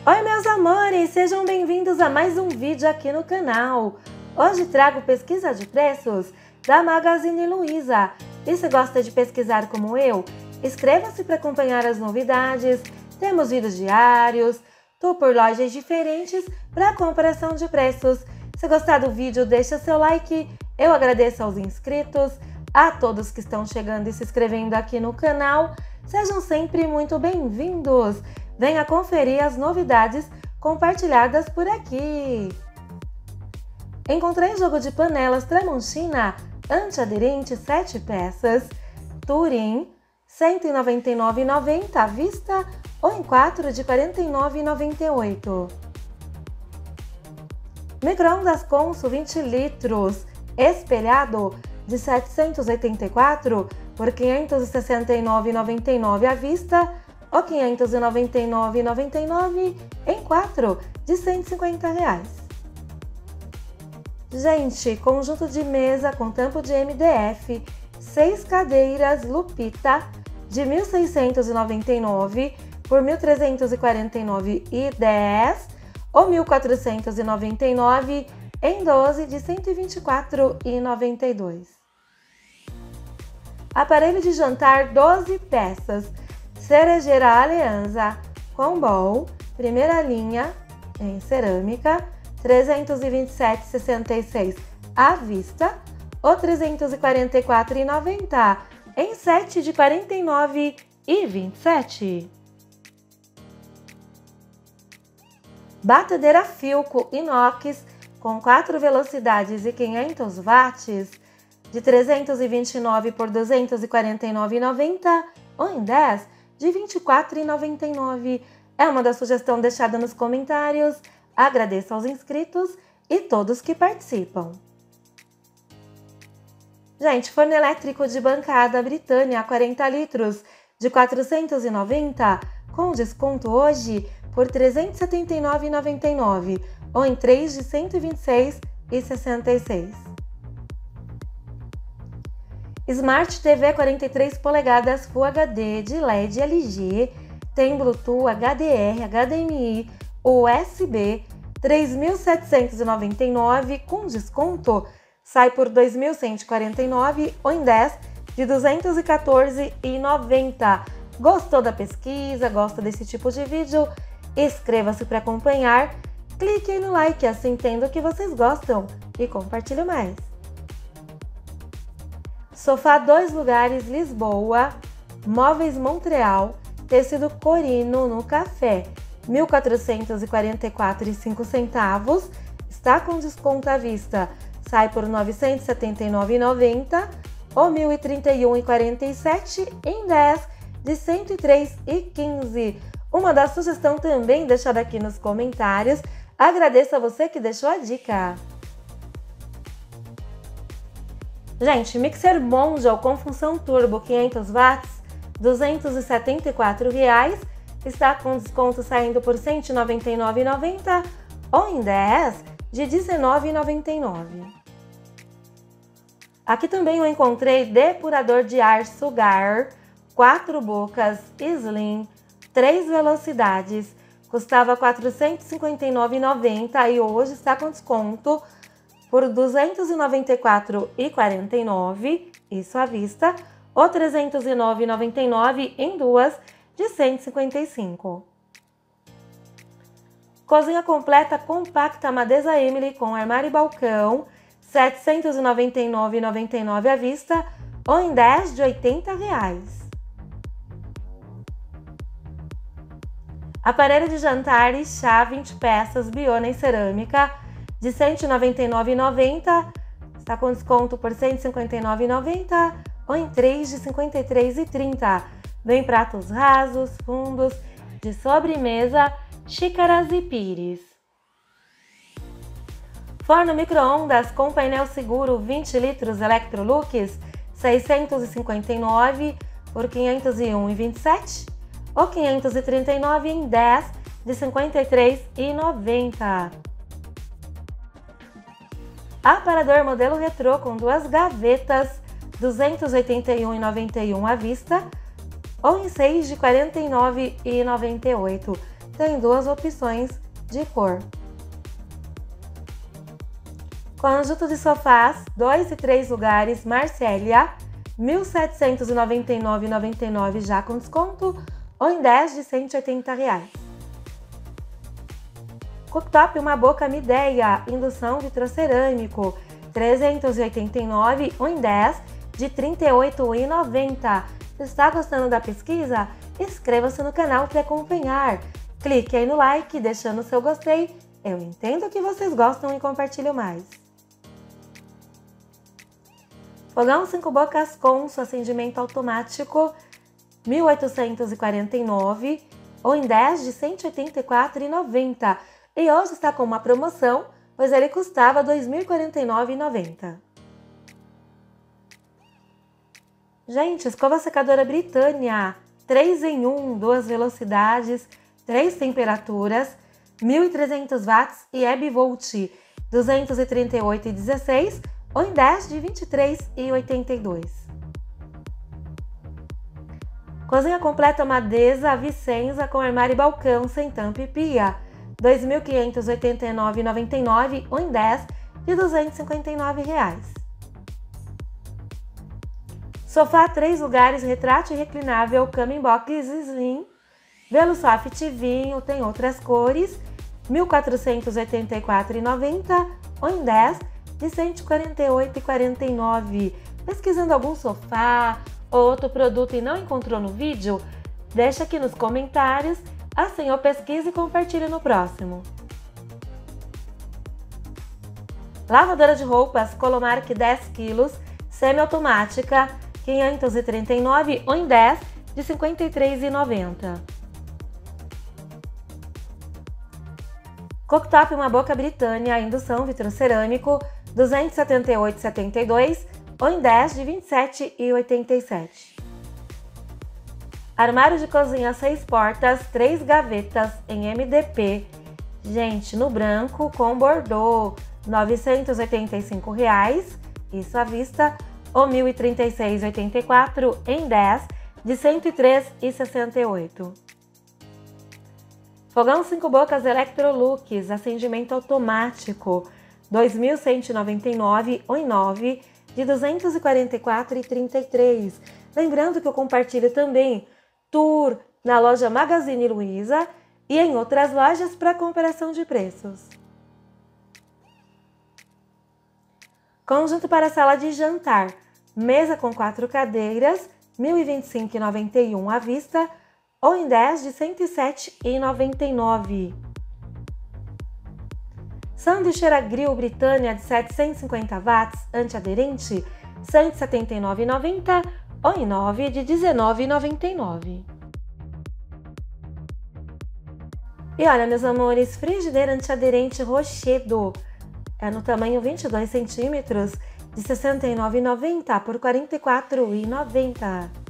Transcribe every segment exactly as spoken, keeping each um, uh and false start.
Oi meus amores, sejam bem-vindos a mais um vídeo aqui no canal. Hoje trago pesquisa de preços da Magazine Luiza. E se gosta de pesquisar como eu, inscreva-se para acompanhar as novidades. Temos vídeos diários, tour por lojas diferentes para comparação de preços. Se gostar do vídeo, deixa seu like. Eu agradeço aos inscritos, a todos que estão chegando e se inscrevendo aqui no canal. Sejam sempre muito bem-vindos. Venha conferir as novidades compartilhadas por aqui. Encontrei jogo de panelas Tramontina antiaderente sete peças, Turim, cento e noventa e nove reais e noventa centavos à vista ou em quatro de quarenta e nove reais e noventa e oito centavos. Micro-ondas Consul vinte litros, espelhado, de setecentos e oitenta e quatro por quinhentos e sessenta e nove reais e noventa e nove centavos à vista ou quinhentos e noventa e nove reais e noventa e nove centavos em quatro de cento e cinquenta reais. Gente, conjunto de mesa com tampo de M D F, seis cadeiras Lupita de mil seiscentos e noventa e nove reais por mil trezentos e quarenta e nove reais e dez centavos ou mil quatrocentos e noventa e nove reais em doze de cento e vinte e quatro reais e noventa e dois centavos. Aparelho de jantar doze peças, cerejeira Alianza com bowl, primeira linha em cerâmica, trezentos e vinte e sete reais e sessenta e seis centavos à vista ou trezentos e quarenta e quatro reais e noventa centavos em sete de quarenta e nove reais e vinte e sete centavos. Batedeira Philco inox com quatro velocidades e quinhentos watts de trezentos e vinte e nove por duzentos e quarenta e nove reais e noventa centavos ou em dez de vinte e quatro reais e noventa e nove centavos. É uma da sugestão deixada nos comentários. Agradeço aos inscritos e todos que participam. Gente, forno elétrico de bancada Britânia quarenta litros de quatrocentos e noventa reais com desconto hoje por trezentos e setenta e nove reais e noventa e nove centavos ou em três de cento e vinte e seis reais e sessenta e seis centavos. Smart T V quarenta e três polegadas Full H D de L E D L G, tem Bluetooth, H D R, H D M I, U S B, três mil setecentos e noventa e nove reais com desconto, sai por dois mil cento e quarenta e nove reais ou em dez de duzentos e quatorze reais e noventa centavos. Gostou da pesquisa? Gosta desse tipo de vídeo? Inscreva-se para acompanhar, clique aí no like, assim entendo que vocês gostam e compartilhe mais. Sofá dois lugares Lisboa, móveis Montreal, tecido corino no café, mil quatrocentos e quarenta e quatro reais e cinco centavos, está com desconto à vista, sai por novecentos e setenta e nove reais e noventa centavos ou mil e trinta e um reais e quarenta e sete centavos em dez de cento e três reais e quinze centavos. Uma da sugestão também deixada aqui nos comentários. Agradeço a você que deixou a dica. Gente, mixer Mondial com função turbo quinhentos watts, duzentos e setenta e quatro reais, está com desconto saindo por cento e noventa e nove reais e noventa centavos ou em dez de dezenove reais e noventa e nove centavos. Aqui também eu encontrei depurador de ar Sugar, quatro bocas Slim, três velocidades, custava quatrocentos e cinquenta e nove reais e noventa centavos e hoje está com desconto por duzentos e noventa e quatro reais e quarenta e nove centavos, isso à vista, ou trezentos e nove reais e noventa e nove centavos em duas de cento e cinquenta e cinco reais. Cozinha completa compacta Madesa Emily com armário e balcão, setecentos e noventa e nove reais e noventa e nove centavos à vista ou em dez de oitenta reais. Aparelho de jantar e chá vinte peças Biona em cerâmica de cento e noventa e nove reais e noventa centavos, está com desconto por cento e cinquenta e nove reais e noventa centavos ou em três de cinquenta e três reais e trinta centavos. Vem pratos rasos, fundos, de sobremesa, xícaras e pires. Forno micro-ondas com painel seguro vinte litros Electrolux, seiscentos e cinquenta e nove reais por quinhentos e um reais e vinte e sete centavos ou quinhentos e trinta e nove reais em dez de cinquenta e três reais e noventa centavos. Aparador modelo retrô com duas gavetas, duzentos e oitenta e um reais e noventa e um centavos à vista ou em seis de quarenta e nove reais e noventa e oito centavos. tem duas opções de cor. Conjunto de sofás, dois e três lugares, Marcélia, mil setecentos e noventa e nove reais e noventa e nove centavos já com desconto, ou em dez de cento e oitenta reais. Cooktop Uma Boca Midea, indução vitrocerâmico, trezentos e oitenta e nove reais, ou em dez de trinta e oito reais e noventa centavos. Está gostando da pesquisa? Inscreva-se no canal para acompanhar. Clique aí no like, deixando o seu gostei. Eu entendo que vocês gostam e compartilho mais. Fogão cinco bocas Consul, acendimento automático, mil oitocentos e quarenta e nove reais, ou em dez de cento e oitenta e quatro reais e noventa centavos. E hoje está com uma promoção, pois ele custava dois mil e quarenta e nove reais e noventa centavos. Gente, escova secadora Britânia, três em um, duas velocidades, três temperaturas, mil e trezentos watts e Hebe Volt, duzentos e trinta e oito reais e dezesseis centavos, ou em dez de vinte e três reais e oitenta e dois centavos. Cozinha completa Madesa Vicenza com armário e balcão sem tampa e pia, dois mil quinhentos e oitenta e nove reais e noventa e nove centavos, ou em dez de duzentos e cinquenta e nove reais. Sofá três lugares, retrátil e reclinável, cama em box slim, Velosoft vinho, tem outras cores, mil quatrocentos e oitenta e quatro reais e noventa centavos, ou em dez de cento e quarenta e oito reais e quarenta e nove centavos. Pesquisando algum sofá ou outro produto e não encontrou no vídeo? Deixa aqui nos comentários, assim eu pesquiso e compartilho no próximo. Lavadora de roupas Colomark dez quilos, semiautomática, quinhentos e trinta e nove reais, ou em dez de cinquenta e três reais e noventa centavos. Cooktop Uma Boca Britânia, indução vitrocerâmico, duzentos e setenta e oito reais e setenta e dois centavos, ou em dez de vinte e sete reais e oitenta e sete centavos. Armário de cozinha seis portas, três gavetas em M D P, gente, no branco com bordô, novecentos e oitenta e cinco reais, isso à vista, ou mil e trinta e seis reais e oitenta e quatro centavos, em dez de cento e três reais e sessenta e oito centavos. Fogão cinco bocas Electrolux, acendimento automático, dois mil cento e noventa e nove reais, ou em nove de duzentos e quarenta e quatro reais e trinta e três centavos. Lembrando que eu compartilho também tour na loja Magazine Luiza e em outras lojas para comparação de preços. Conjunto para sala de jantar, mesa com quatro cadeiras, mil e vinte e cinco reais e noventa e um centavos à vista, ou em dez de cento e sete reais e noventa e nove centavos. Sanduicheira Grill Britânia de setecentos e cinquenta watts, antiaderente, cento e setenta e nove reais e noventa centavos, ou em nove de dezenove reais e noventa e nove centavos. E olha, meus amores, frigideira antiaderente Rochedo, é no tamanho vinte e dois centímetros, de sessenta e nove reais e noventa centavos por quarenta e quatro reais e noventa centavos.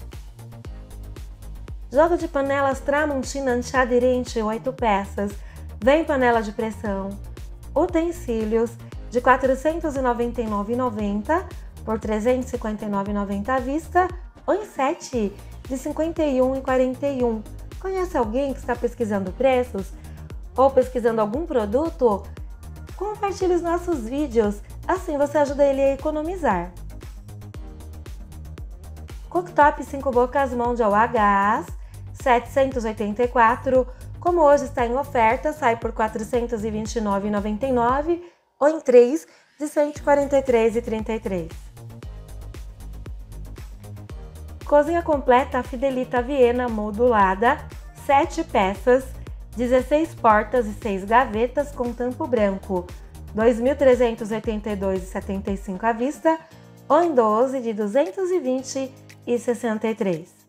Jogo de panelas Tramontina antiaderente, oito peças, vem panela de pressão, utensílios, de quatrocentos e noventa e nove reais e noventa centavos por trezentos e cinquenta e nove reais e noventa centavos à vista, ou em sete de cinquenta e um reais e quarenta e um centavos. Conhece alguém que está pesquisando preços ou pesquisando algum produto? Compartilhe os nossos vídeos, assim você ajuda ele a economizar. Cooktop cinco bocas Mondial a gás, setecentos e oitenta e quatro reais, como hoje está em oferta, sai por quatrocentos e vinte e nove reais e noventa e nove centavos, ou em três de cento e quarenta e três reais e trinta e três centavos. Cozinha completa Fidelita Viena modulada, sete peças, dezesseis portas e seis gavetas com tampo branco, dois mil trezentos e oitenta e dois reais e setenta e cinco centavos à vista, ou em doze de duzentos e vinte reais e sessenta e três centavos.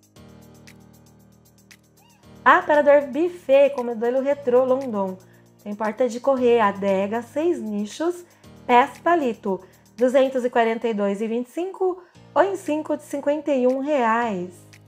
Aparador buffet com modelo retrô London, tem porta de correr, adega, seis nichos, pés palito, duzentos e quarenta e dois reais e vinte e cinco centavos, ou em cinco de cinquenta e um reais.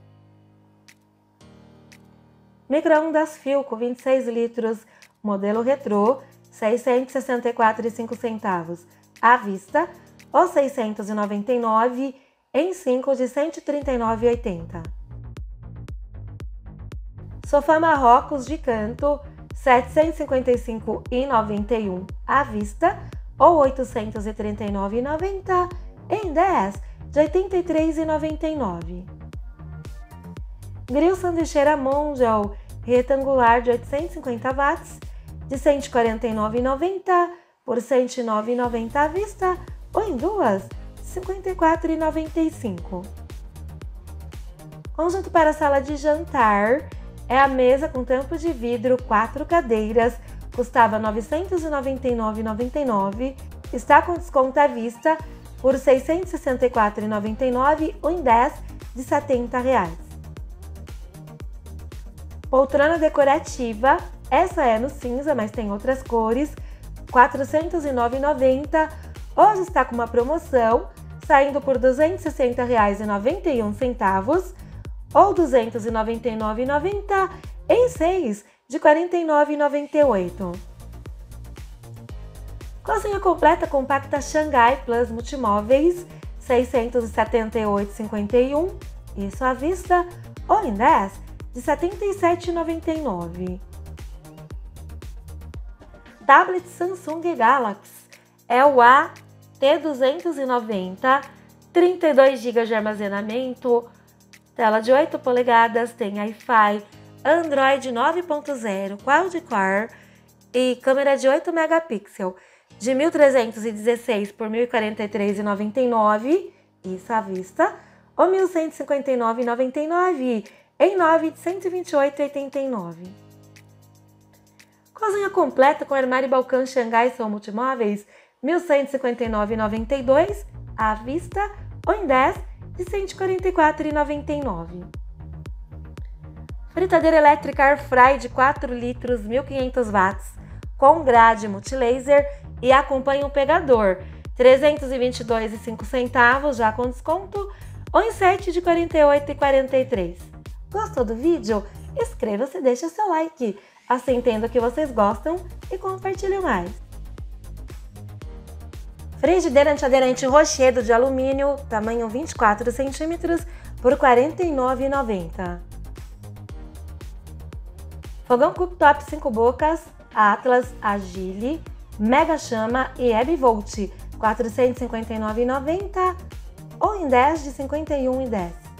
Micro-ondas Philco vinte e seis litros, modelo retrô, seiscentos e sessenta e quatro reais e cinco centavos à vista, ou seiscentos e noventa e nove reais em cinco de cento e trinta e nove reais e oitenta centavos. Sofá Marrocos de canto, setecentos e cinquenta e cinco reais e noventa e um centavos à vista ou oitocentos e trinta e nove reais e noventa centavos em dez de oitenta e três reais e noventa e nove centavos. Grill sanduicheira Mondial retangular de oitocentos e cinquenta watts de cento e quarenta e nove reais e noventa centavos por cento e nove reais e noventa centavos à vista ou em duas de cinquenta e quatro reais e noventa e cinco centavos. Conjunto para sala de jantar é a mesa com tampo de vidro, quatro cadeiras, custava novecentos e noventa e nove reais e noventa e nove centavos, está com desconto à vista por seiscentos e sessenta e quatro reais e noventa e nove centavos ou em dez de setenta reais. Poltrona decorativa, essa é no cinza, mas tem outras cores, quatrocentos e nove reais e noventa centavos, hoje está com uma promoção, saindo por duzentos e sessenta reais e noventa e um centavos ou duzentos e noventa e nove reais e noventa centavos em seis de quarenta e nove reais e noventa e oito centavos. Cozinha completa compacta Xangai Plus Multimóveis, seiscentos e setenta e oito reais e cinquenta e um centavos, isso à vista ou em dez de setenta e sete reais e noventa e nove centavos. Tablet Samsung Galaxy é o A T duzentos e noventa, trinta e dois gigas de armazenamento, tela de oito polegadas, tem Wi-Fi, Android nove ponto zero, quad-core e câmera de oito megapixels de mil trezentos e dezesseis por mil e quarenta e três reais e noventa e nove centavos, isso à vista, ou mil cento e cinquenta e nove reais e noventa e nove centavos em nove de cento e vinte e oito reais e oitenta e nove centavos. Cozinha completa com armário e balcão Xangai são multimóveis, mil cento e cinquenta e nove reais e noventa e dois centavos à vista ou em dez de cento e quarenta e quatro reais e noventa e nove centavos. Fritadeira elétrica Air Fry de quatro litros, mil e quinhentos watts, com grade multilaser e acompanha um pegador, trezentos e vinte e dois reais e cinco centavos já com desconto ou em sete de quarenta e oito reais e quarenta e três centavos. Gostou do vídeo? Inscreva-se e deixe seu like, assim entendo que vocês gostam e compartilhe mais. Frigideira antiaderente Rochedo de alumínio, tamanho vinte e quatro centímetros por quarenta e nove reais e noventa centavos. Fogão cooktop cinco bocas, Atlas, Agile, Mega Chama e Hebe Volt, quatrocentos e cinquenta e nove reais e noventa centavos ou em dez de cinquenta e um reais e dez centavos.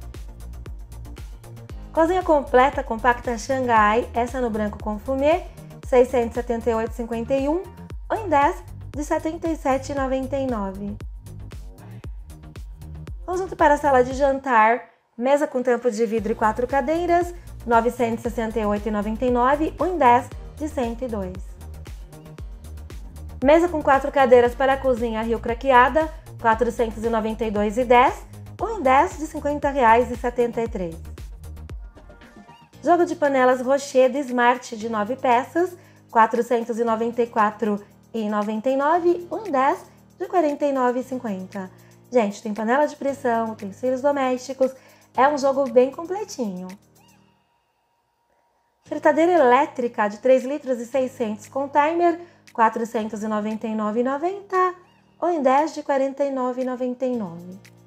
Cozinha completa compacta Xangai, essa no branco com fumê, seiscentos e setenta e oito reais e cinquenta e um centavos ou em dez de setenta e sete reais e noventa e nove centavos. Conjunto para sala de jantar, mesa com tampo de vidro e quatro cadeiras, novecentos e sessenta e oito reais e noventa e nove centavos ou em dez de cento e dois reais. Mesa com quatro cadeiras para a cozinha Rio Craqueada, quatrocentos e noventa e dois reais e dez centavos ou em dez de cinquenta reais e setenta e três centavos. Jogo de panelas Rochedo Smart de nove peças, quatrocentos e noventa e quatro reais e noventa e nove centavos ou em dez de quarenta e nove reais e cinquenta centavos. Gente, tem panela de pressão, utensílios domésticos, é um jogo bem completinho. Fritadeira elétrica de três litros e seiscentos com timer, quatrocentos e noventa e nove reais e noventa centavos ou em dez de quarenta e nove reais e noventa e nove centavos.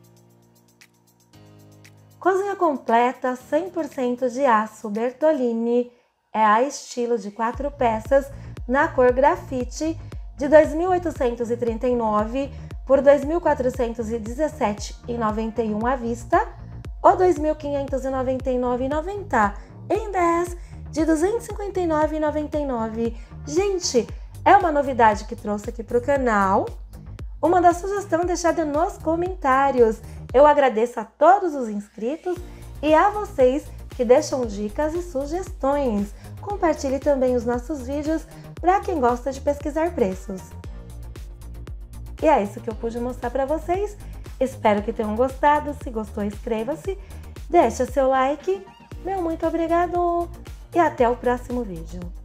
Cozinha completa cem por cento de aço Bertolini, é a estilo de quatro peças na cor grafite de dois mil oitocentos e trinta e nove reais por dois mil quatrocentos e dezessete reais e noventa e um centavos à vista ou dois mil quinhentos e noventa e nove reais e noventa centavos em dez de duzentos e cinquenta e nove reais e noventa e nove centavos. Gente, é uma novidade que trouxe aqui para o canal. Uma da sugestão deixada nos comentários. Eu agradeço a todos os inscritos e a vocês que deixam dicas e sugestões. Compartilhe também os nossos vídeos para quem gosta de pesquisar preços. E é isso que eu pude mostrar para vocês. Espero que tenham gostado. Se gostou, inscreva-se, deixa seu like. Meu muito obrigado e até o próximo vídeo.